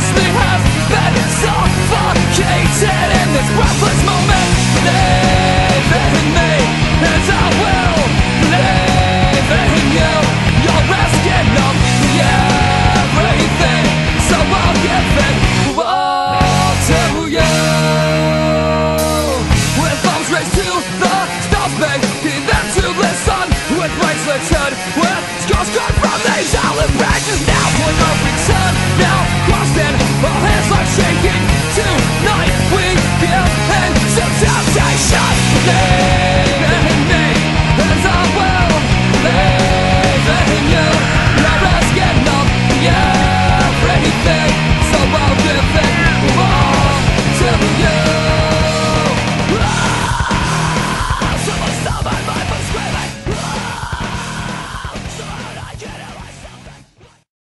me has been suffocated in this breathless moment. Believe in me, and I will believe in you. You're asking of me everything, so I'll give it all to you. With arms raised to the stars, begging them to listen. With bracelets on, with scars cut from these olive branches. Now for no return, now crossing, our hands are shaking. Tonight we give in to temptation.